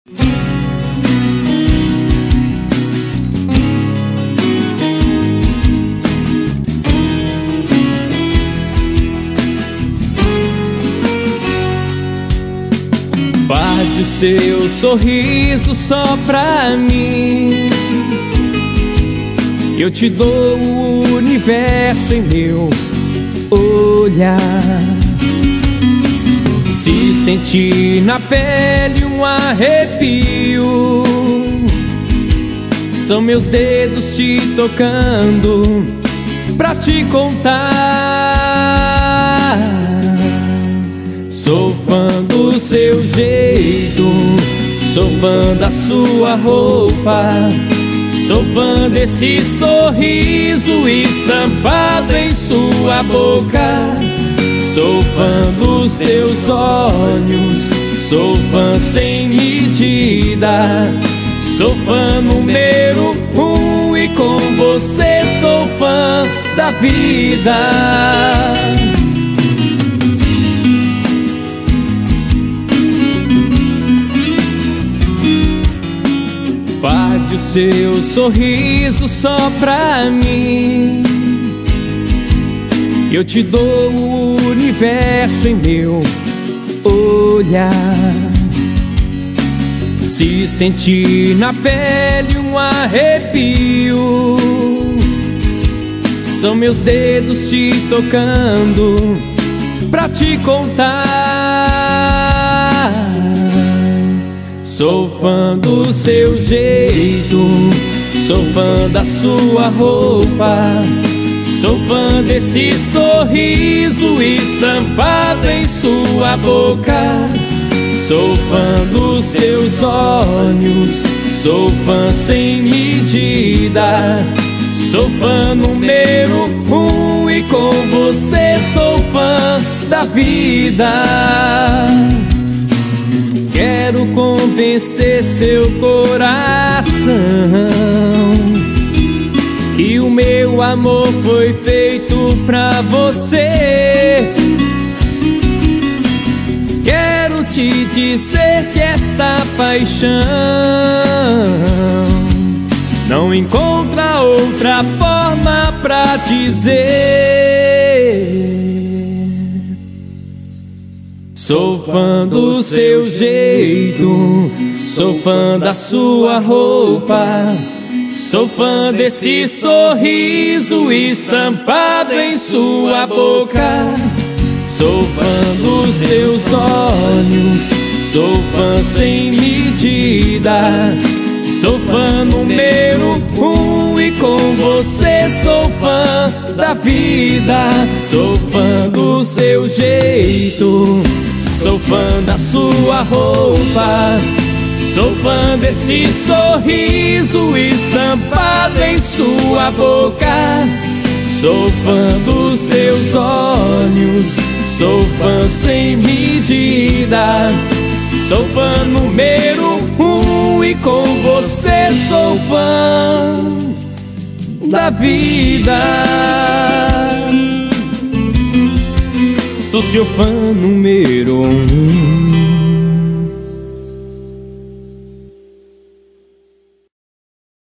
Guarde o seu sorriso só pra mim, eu te dou o universo em meu olhar. Se sentir na pele um arrepio, são meus dedos te tocando pra te contar. Sou fã do seu jeito, sou fã da sua roupa, sou fã desse sorriso estampado em sua boca. Sou fã dos teus olhos, sou fã sem medida, sou fã número 1 e com você sou fã da vida. Guarde o seu sorriso só pra mim, eu te dou o universo em meu olhar. Se sentir na pele um arrepio, são meus dedos te tocando pra te contar. Sou fã do seu jeito, sou fã da sua roupa, sou fã desse sorriso estampado em sua boca. Sou fã dos teus olhos, sou fã sem medida, sou fã número 1 e com você sou fã da vida. Quero convencer seu coração que o meu amor foi feito pra você. Quero te dizer que esta paixão não encontra outra forma pra dizer. Sou fã do seu jeito, sou fã da sua roupa, sou fã desse sorriso estampado em sua boca. Sou fã dos teus olhos, sou fã sem medida, sou fã número 1 e com você sou fã da vida. Sou fã do seu jeito, sou fã da sua roupa, sou fã desse sorriso estampado em sua boca. Sou fã dos teus olhos, sou fã sem medida, sou fã número 1 e com você sou fã da vida. Sou seu fã número 1.